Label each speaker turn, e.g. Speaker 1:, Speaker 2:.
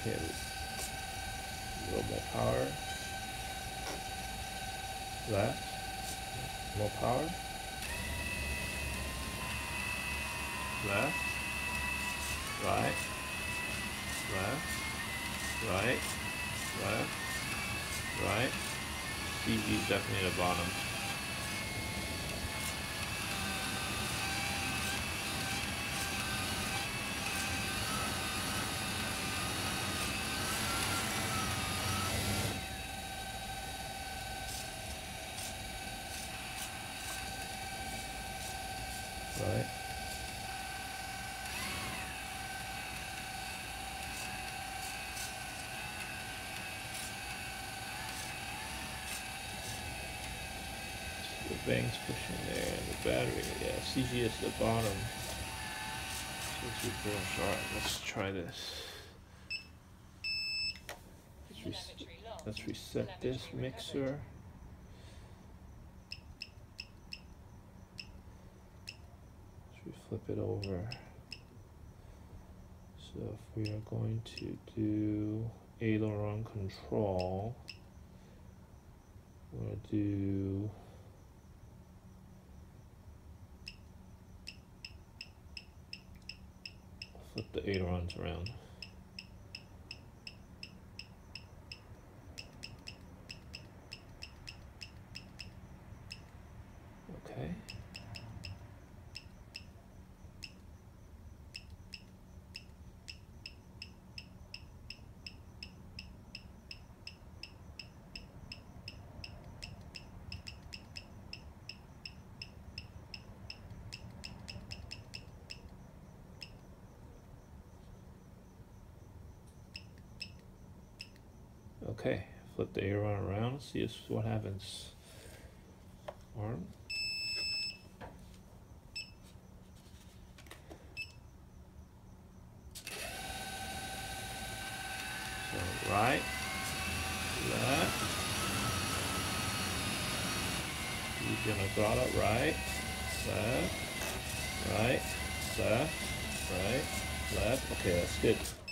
Speaker 1: Okay, a little more power. Left. More power. Left. Right. Left. Right. Left. Right. CG is definitely the bottom. Right. The bangs pushing there, and the battery, yeah, CG is the bottom. So alright, let's try this. Let's reset this mixer. Flip it over. So if we are going to do Aileron control, we're going to do flip the ailerons around. Okay. Okay, flip the aileron around, see what happens. Arm. So right, left. You're gonna throttle right, left, right, left, right, left. Okay, that's good.